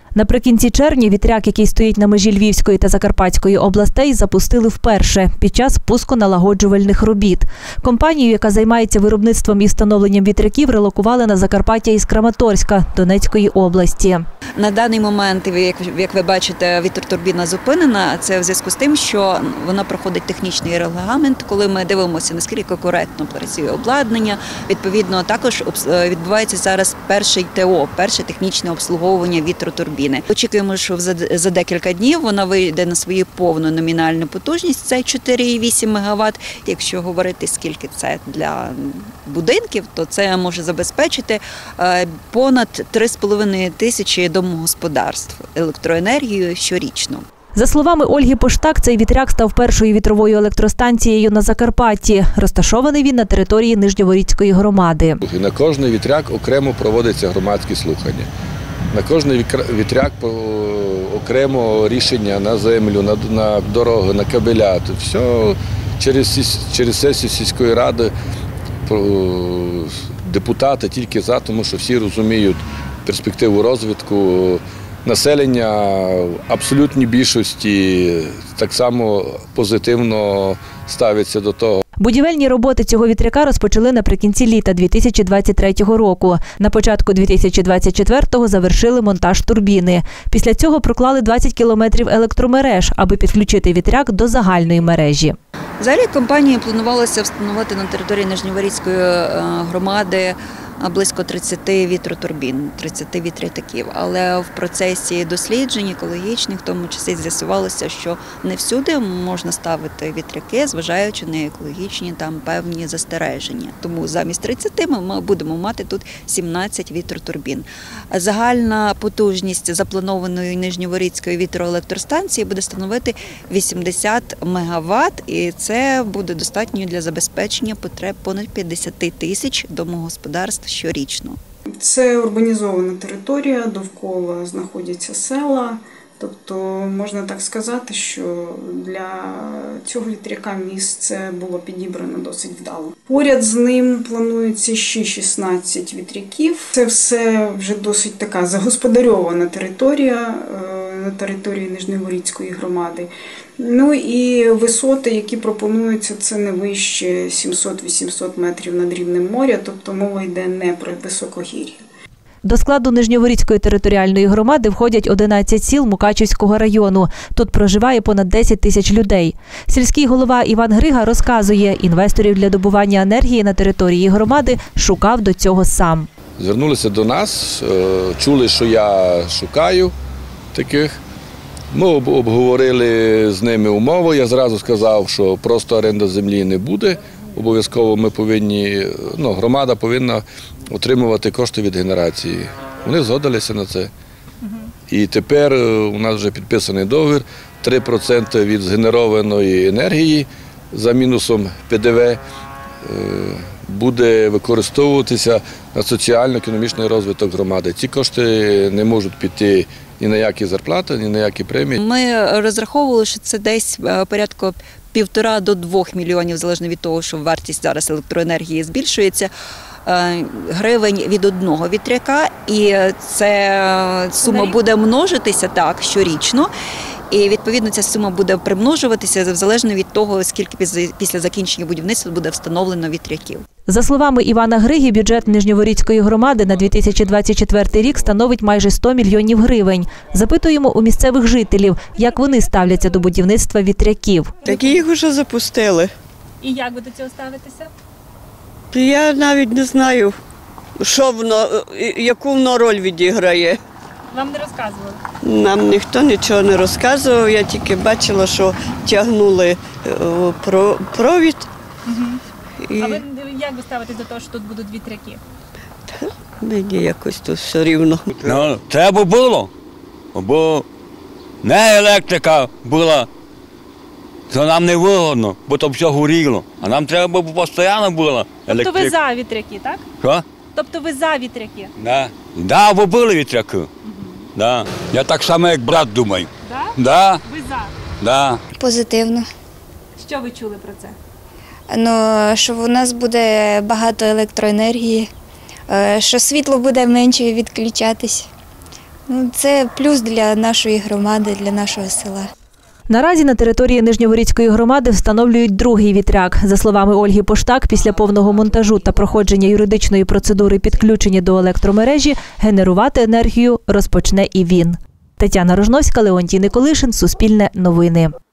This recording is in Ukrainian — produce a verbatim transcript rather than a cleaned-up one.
Наприкінці червня вітряк, який стоїть на межі Львівської та Закарпатської областей, запустили вперше під час пусконалагоджувальних робіт. Компанію, яка займається виробництвом і встановленням вітряків, релокували на Закарпаття із Краматорська Донецької області. На даний момент, як ви бачите, вітротурбіна зупинена. Це в зв'язку з тим, що вона проходить технічний регламент, коли ми дивимося, наскільки коректно працює обладнання. Відповідно, також відбувається зараз перший ТО, перше технічне обслуговування вітротурбіни. Очікуємо, що за декілька днів вона вийде на свою повну номінальну потужність, це чотири цілих вісім мегаватт. Якщо говорити, скільки це для будинків, то це може забезпечити понад три з половиною тисячі домогосподарств електроенергією щорічно. За словами Ольги Поштак, цей вітряк став першою вітровою електростанцією на Закарпатті. Розташований він на території Нижньоворіцької громади. На кожний вітряк окремо проводяться громадські слухання. На кожний вітряк окремо рішення на землю, на, на дороги, на кабеля. Все через, через сесію сільської ради депутати тільки за, тому що всі розуміють перспективу розвитку. Населення в абсолютній більшості так само позитивно ставиться до того. Будівельні роботи цього вітряка розпочали наприкінці літа дві тисячі двадцять третього року. На початку дві тисячі двадцять четвертого завершили монтаж турбіни. Після цього проклали двадцять кілометрів електромереж, аби підключити вітряк до загальної мережі. Взагалі компанії планувалося встановити на території Нижньоворіцької громади близько тридцяти вітротурбін, тридцяти вітрятаків. Але в процесі досліджень екологічних, в тому числі, з'ясувалося, що не всюди можна ставити вітряки, зважаючи на екологічні там певні застереження. Тому замість тридцяти ми будемо мати тут сімнадцять вітротурбін. Загальна потужність запланованої Нижньоворіцької вітроелектростанції буде становити вісімдесят мегаватт, і це буде достатньо для забезпечення потреб понад п'ятдесят тисяч домогосподарств щорічно. Це урбанізована територія, довкола знаходяться села, тобто можна так сказати, що для цього вітряка місце було підібрано досить вдало. Поряд з ним планується ще шістнадцять вітряків. Це все вже досить така загосподарьована територія на території Нижньоворіцької громади. Ну і висоти, які пропонуються, це не вище сімсот-вісімсот метрів над рівнем моря, тобто мова йде не про високогір'я. До складу Нижньоворіцької територіальної громади входять одинадцять сіл Мукачівського району. Тут проживає понад десять тисяч людей. Сільський голова Іван Грига розказує, інвесторів для добування енергії на території громади шукав до цього сам. Звернулися до нас, чули, що я шукаю таких. Ми обговорили з ними умови, я зразу сказав, що просто оренда землі не буде. Обов'язково ми повинні, ну, громада повинна отримувати кошти від генерації. Вони згодилися на це. І тепер у нас вже підписаний договір, три відсотки від згенерованої енергії за мінусом Пе Де Ве буде використовуватися на соціально-економічний розвиток громади. Ці кошти не можуть піти ні на які зарплати, ні на які премії. Ми розраховували, що це десь порядку півтора до двох мільйонів, залежно від того, що вартість зараз електроенергії збільшується, гривень від одного вітряка, і ця сума буде множитися так щорічно. І, відповідно, ця сума буде примножуватися залежно від того, скільки після закінчення будівництва буде встановлено вітряків. За словами Івана Григи, бюджет Нижньоворіцької громади на дві тисячі двадцять четвертий рік становить майже сто мільйонів гривень. Запитуємо у місцевих жителів, як вони ставляться до будівництва вітряків. Так їх вже запустили. І як ви до цього ставитеся? Я навіть не знаю, що воно, яку воно роль відіграє. Вам не розказували? Нам ніхто нічого не розказував, я тільки бачила, що тягнули провід. Угу. І... А ви як ви ставитесь до того, що тут будуть вітряки? Та мені якось тут все рівно. Ну, треба було, бо не електрика була, то нам не вигодно, бо то все горіло. А нам треба, бо постійно була електрика. Тобто ви за вітряки, так? Що? Тобто ви за вітряки? Да. Да, бо були вітряки. Угу. Да. Я так само, як брат, думаю. Да? Да. Ви за? Да. Позитивно. Що ви чули про це? Ну, що у нас буде багато електроенергії, що світло буде менше відключатись. Ну, це плюс для нашої громади, для нашого села. Наразі на території Нижньоворіцької громади встановлюють другий вітряк. За словами Ольги Поштак, після повного монтажу та проходження юридичної процедури підключення до електромережі, генерувати енергію розпочне і він. Тетяна Рожновська, Леонтій Николишин, Суспільне новини.